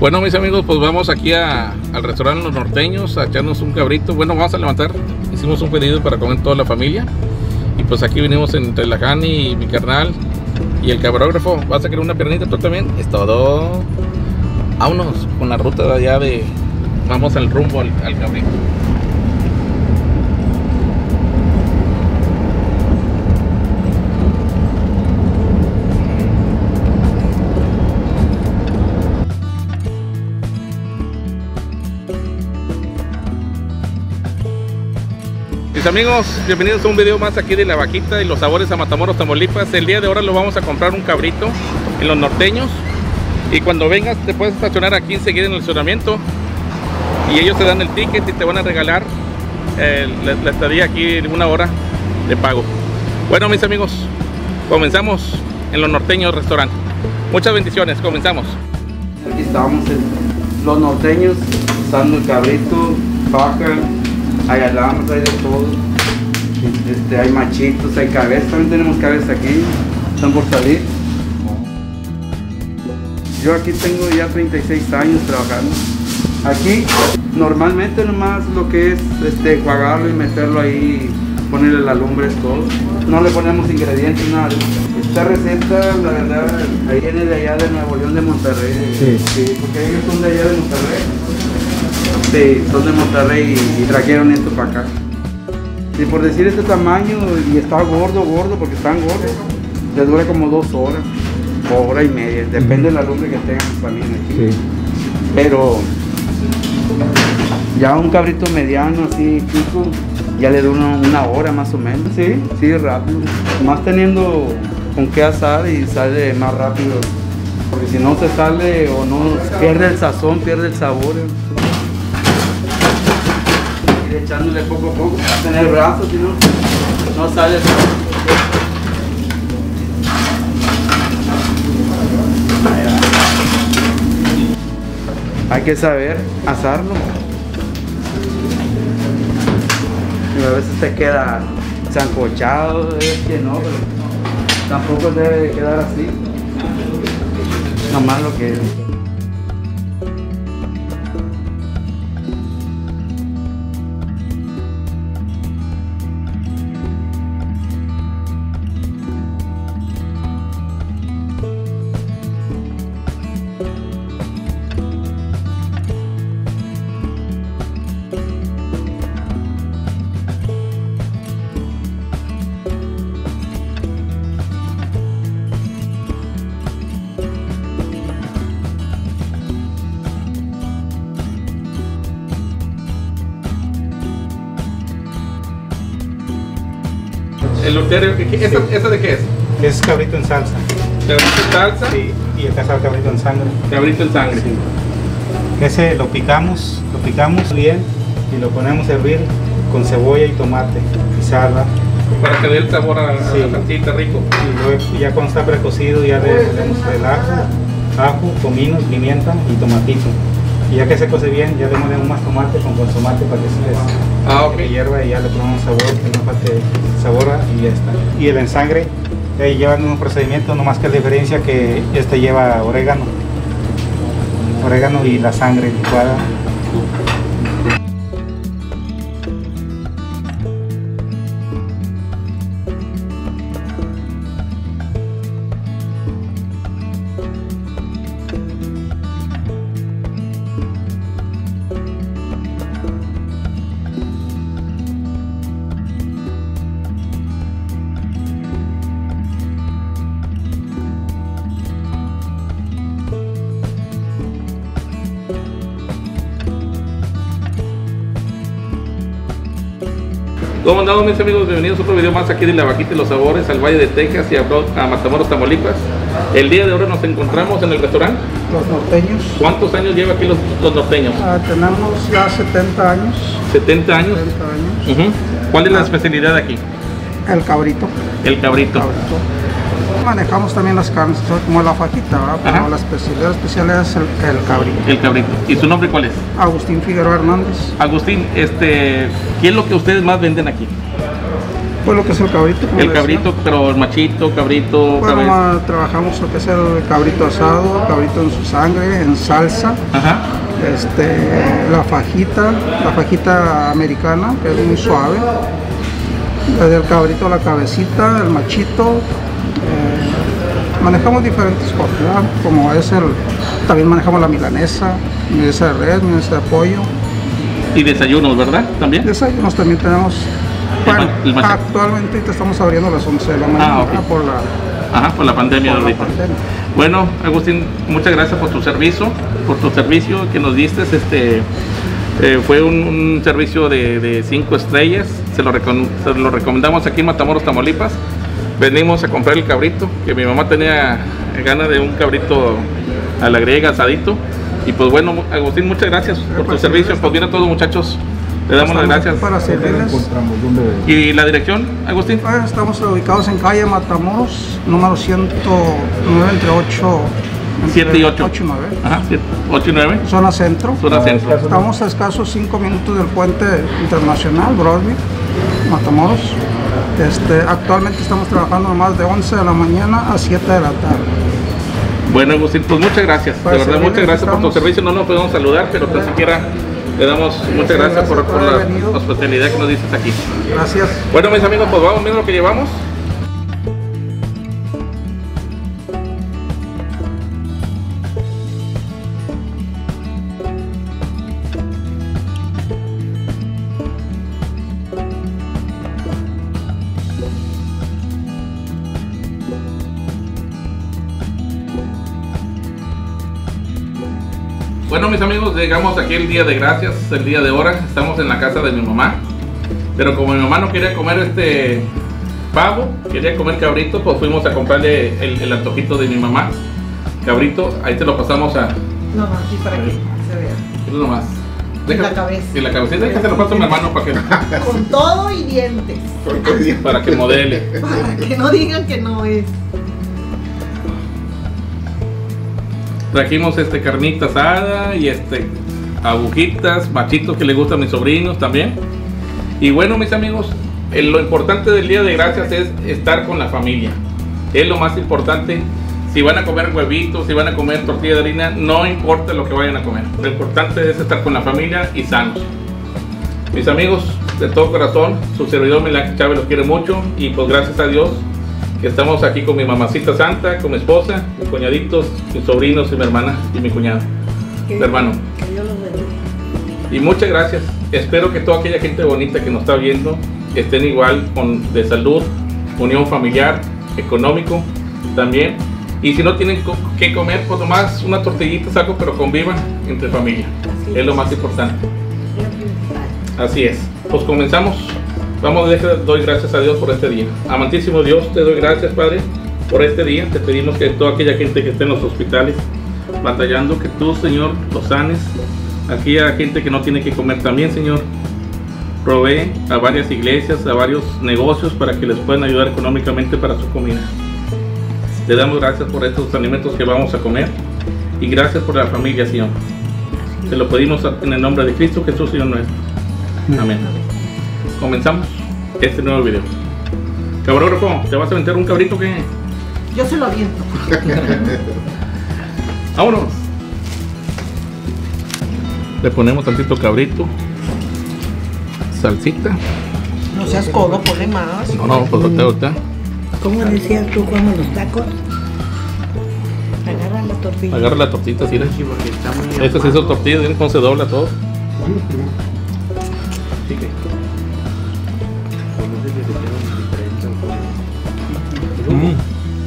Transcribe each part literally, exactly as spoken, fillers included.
Bueno, mis amigos, pues vamos aquí a, al restaurante Los Norteños a echarnos un cabrito. Bueno, vamos a levantar. Hicimos un pedido para comer toda la familia. Y pues aquí venimos entre la Jani y mi carnal y el cabrógrafo. ¿Vas a querer una piernita tú también? Es todo. Vámonos con la ruta de allá de... Vamos al rumbo al, al cabrito. Mis amigos, bienvenidos a un video más aquí de La Vaquita y los sabores a Matamoros, Tamaulipas. El día de ahora lo vamos a comprar un cabrito en Los Norteños. Y cuando vengas te puedes estacionar aquí enseguida en el estacionamiento. Y ellos te dan el ticket y te van a regalar eh, la, la estadía aquí en una hora de pago. Bueno, mis amigos, comenzamos en Los Norteños Restaurante. Muchas bendiciones, comenzamos. Aquí estamos en Los Norteños, usando el cabrito, vaca. Hay alambres, hay de todo. Este, hay machitos, hay cabezas. También tenemos cabezas aquí. Están por salir. Yo aquí tengo ya treinta y seis años trabajando. Aquí normalmente nomás lo que es este, enjuagarlo y meterlo ahí, ponerle la lumbre es todo. No le ponemos ingredientes, nada. Esta receta, la verdad, ahí viene de allá de Nuevo León, de Monterrey. Sí. Sí, porque ellos son de allá de Monterrey. Sí, son de Monterrey y, y trajeron esto para acá. Y por decir este tamaño, y está gordo, gordo, porque están gordos, les dura como dos horas, o hora y media, depende de la lumbre que tengan también aquí. Sí. Pero ya un cabrito mediano, así, chico, ya le dura una, una hora más o menos. Sí, sí, rápido. Más teniendo con qué asar y sale más rápido, porque si no se sale o no, pierde el sazón, pierde el sabor. Echándole poco a poco, tener brazos, si no, no sale. Hay que saber asarlo. Y a veces te queda sancochado, es que no, pero tampoco debe quedar así. Nomás lo que es. El ulterio, ¿esta, sí. ¿Esta de qué es? Es cabrito en salsa. ¿Cabrito en salsa? Sí, y acá está el cabrito en sangre. Cabrito en sangre. Sí. Ese lo picamos, lo picamos bien y lo ponemos a hervir con cebolla y tomate y salsa. Para que dé el sabor a, sí. a la salsita rico. Y luego ya cuando está precocido ya le ponemos el ajo, ajo, comino, pimienta y tomatito. Y ya que se cose bien, ya le ponemos más tomate con consomate para que se les ah, okay. que hierva y ya le ponemos sabor, que no falte sabor y ya está. Y el ensangre eh, lleva un procedimiento, no más que la diferencia que este lleva orégano, orégano y la sangre licuada. ¿Cómo andamos, mis amigos? Bienvenidos a otro video más aquí de La Vaquita y los sabores al Valle de Texas y a, a Matamoros, Tamaulipas. El día de hoy nos encontramos en el restaurante Los Norteños. ¿Cuántos años lleva aquí los, los norteños? Ah, tenemos ya setenta años. ¿setenta años? setenta años. Uh-huh. ¿Cuál es la especialidad aquí? El cabrito. El cabrito. cabrito. Manejamos también las carnes, como la fajita, ¿verdad? Pero Ajá. la especialidad especial es el, el cabrito. El cabrito. ¿Y su nombre cuál es? Agustín Figueroa Hernández. Agustín, este, ¿qué es lo que ustedes más venden aquí? Pues lo que es el cabrito. como El le cabrito, decía. pero el machito, cabrito, Bueno, cabeza. ma- trabajamos lo que es el cabrito asado, el cabrito en su sangre, en salsa, Ajá. este, la fajita, la fajita americana, que es muy suave, desde el cabrito a la cabecita, el machito, eh, manejamos diferentes cosas, ¿verdad? Como es el, también manejamos la milanesa, milanesa de res, milanesa de pollo, Y desayunos, ¿verdad? También. desayunos también tenemos. Bueno, ma- el macha- actualmente te estamos abriendo a las once de la mañana, Ah, ok. ¿verdad? por la, Ajá, por la pandemia por la ahorita. pandemia. Bueno, Agustín, muchas gracias por tu servicio, por tu servicio que nos diste. Este eh, fue un, un servicio de, de cinco estrellas. Se lo, recom- se lo recomendamos aquí en Matamoros, Tamaulipas. Venimos a comprar el cabrito, que mi mamá tenía ganas de un cabrito a la griega asadito. Y pues bueno, Agustín, muchas gracias por tu pues, servicio. Pues bien a todos, muchachos, le damos las Estamos gracias. aquí para servirles. ¿Y la dirección, Agustín? Ah, Estamos ubicados en calle Matamoros, número ciento nueve, entre ocho, siete y ocho. ocho y nueve, Ajá, ocho y nueve. zona centro. Zona centro. Estamos a escasos cinco minutos del puente internacional, Broadway, Matamoros. Este, actualmente estamos trabajando nomás de once de la mañana a siete de la tarde. Bueno, Agustín, pues muchas gracias. Para De verdad, servirles, muchas gracias por tu estamos. servicio. No nos podemos saludar, pero tan siquiera le damos muchas gracias por, gracias por por la haber venido. hospitalidad que nos dices aquí. Gracias. Bueno, mis amigos, pues vamos viendo lo que llevamos. Bueno, mis amigos, llegamos aquí el día de gracias, el día de hora. Estamos en la casa de mi mamá. Pero como mi mamá no quería comer este pavo, quería comer cabrito, pues fuimos a comprarle el, el antojito de mi mamá. Cabrito, ahí te lo pasamos a... No, no, aquí para que se vea. Eso nomás. En la cabeza. En la cabecita, déjate lo paso a mi hermano para que, Con todo y dientes. para que modele. Para que no digan que no es. Trajimos este carnita asada y este agujitas, machitos que le gustan a mis sobrinos también. Y bueno, mis amigos, eh, lo importante del día de gracias es estar con la familia. Es lo más importante. Si van a comer huevitos, si van a comer tortilla de harina, no importa lo que vayan a comer. Lo importante es estar con la familia y sanos. Mis amigos, de todo corazón, su servidor Milán Chávez los quiere mucho y pues gracias a Dios que estamos aquí con mi mamacita santa, con mi esposa, mis cuñaditos, mis sobrinos y mi hermana y mi cuñado, mi hermano. Que Dios los bendiga. Y muchas gracias. Espero que toda aquella gente bonita que nos está viendo estén igual con de salud, unión familiar, económico también. Y si no tienen co- que comer, pues nomás una tortillita saco, pero convivan entre familia. Así Es lo es. más importante. Es lo principal. Así es. Pues comenzamos. Vamos, deja- doy gracias a Dios por este día. Amantísimo Dios, te doy gracias, Padre, por este día. Te pedimos que toda aquella gente que esté en los hospitales batallando, que tú, Señor, los sanes. Aquella gente que no tiene que comer también, Señor, provee a varias iglesias, a varios negocios para que les puedan ayudar económicamente para su comida. Te damos gracias por estos alimentos que vamos a comer y gracias por la familia, Señor. Te lo pedimos en el nombre de Cristo Jesús, Señor nuestro. Amén. Comenzamos este nuevo video. Cabrógrafo, ¿te vas a meter un cabrito que? Yo se lo aviento. Vámonos. Le ponemos tantito cabrito, salsita. No seas codo, ponle más. No, no, pues ahorita, ahorita. ¿Cómo decías tú cuando los tacos? Agarra la tortilla. Agarra la tortita, así. Esta sí es su tortilla, miren cómo se dobla todo. Sí, que- Mm.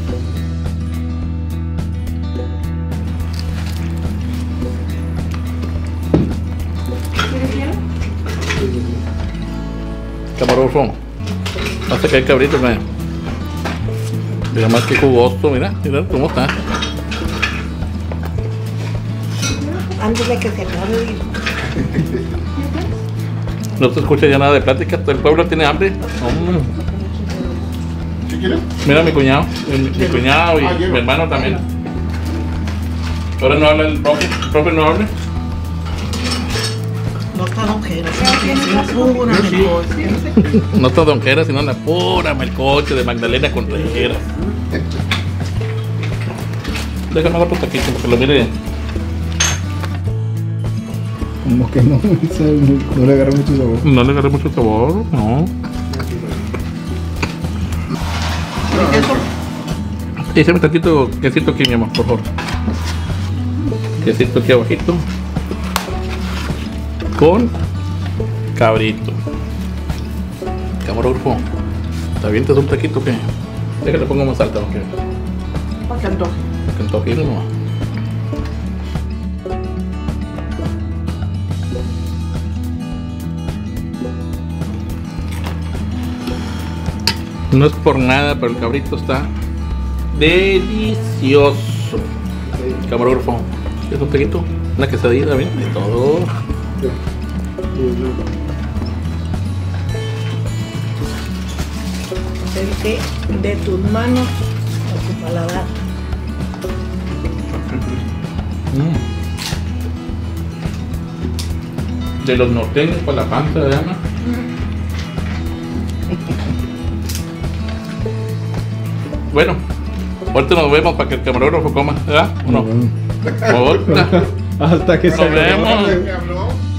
Camarógrafo, hasta que hay cabrito, mira. Mira más que jugoso, mira, mira cómo está. Ándale que se acabe de ir. No se escucha ya nada de plática, todo el pueblo tiene hambre. Mm. Mira mi cuñado, mi, mi cuñado y mi hermano también. Ahora no habla el profe, el profe no habla. No está donjera, sino que es pura melcocha. No está donjera, sino la pura melcocha de Magdalena Contreras. Déjame otro taquito porque lo mire. Como que no, no le agarra mucho sabor. No le agarré mucho sabor, no. ¿Eso? Échame un tantito quesito aquí, mi amor, por favor. Quesito aquí abajito. Con cabrito. Camarógrafo. ¿Está bien? ¿Te das un taquito que? Déjale pongo más alta, porque Para que antoje. que antoje no. No es por nada, pero el cabrito está delicioso. Camarógrafo, ¿quieres un taquito? Una quesadilla, bien, de todo. Acerque de tus manos a tu paladar. Mm. De los norteños para la panza de Ana. Bueno, ahorita nos vemos para que el camarógrafo coma, ¿verdad? ¿O no? Ahorita. Hasta que se Nos vemos. acabe.